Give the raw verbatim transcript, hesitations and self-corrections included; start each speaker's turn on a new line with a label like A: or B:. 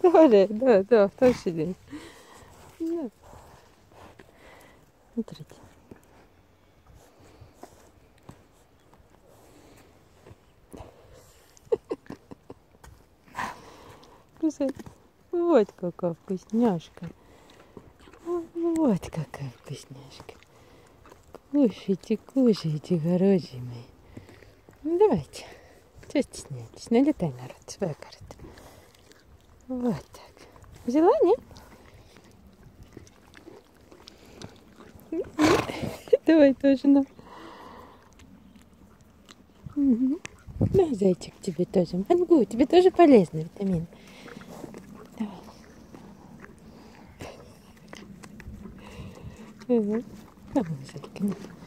A: Давай, да, да, в том числе. Да. Смотрите. Кусай. Вот какая вкусняшка. Вот какая вкусняшка. Кушайте, кушайте, хорошие мои. Ну, давайте. Чего стесняетесь? Налетай, народ, свою карту. Вот так. Взяла, нет? Давай тоже на. Угу. На, зайчик, тебе тоже. Мангу, тебе тоже полезно витамин. Давай. Угу. Давай, зайка, на.